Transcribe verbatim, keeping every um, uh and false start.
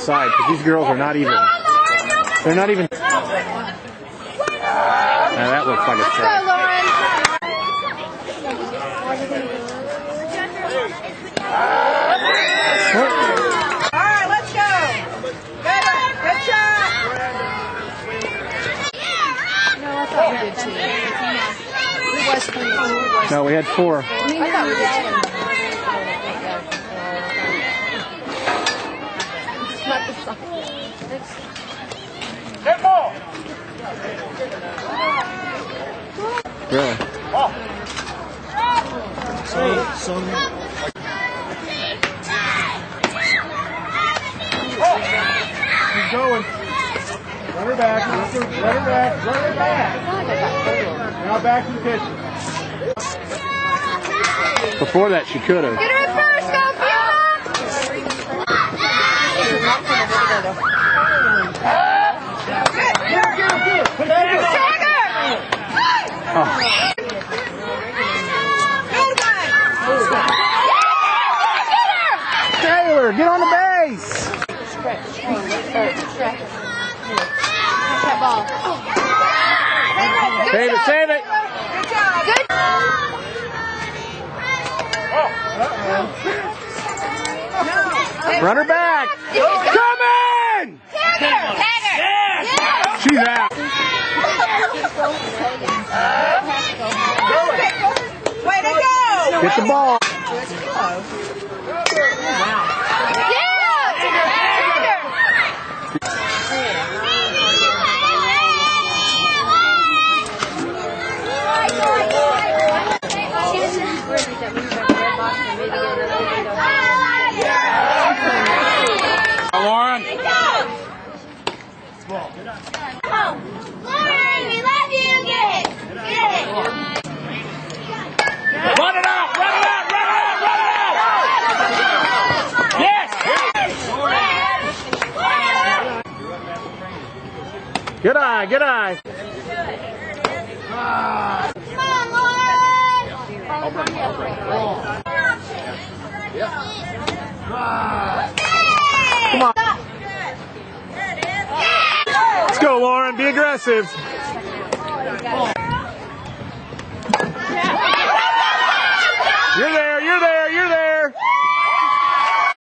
side because these girls are not even. They're not even. Now that looks like a try. All right, let's go. Good, good shot. No, I thought we did two. We was three. No, we had four. I thought we did two. Get ball. Really? Oh. So, so. Keep going. Run her back. Run her back. Run her back. Now back to the pitcher. Before that, she could have. Get her first, go, Fiona! Oh. Taylor, get on the base! Save it, save it! Good job! Good. Run her back! Come in! Tag her! Tag her! She's out. Way to go! Get the ball. Lauren. Lauren, we love you. Get it. Get it. Run it out! Run it out! Run it out! Run it out! Yes! Good eye, good eye. Come on, Come on. Let's go, Lauren. Be aggressive.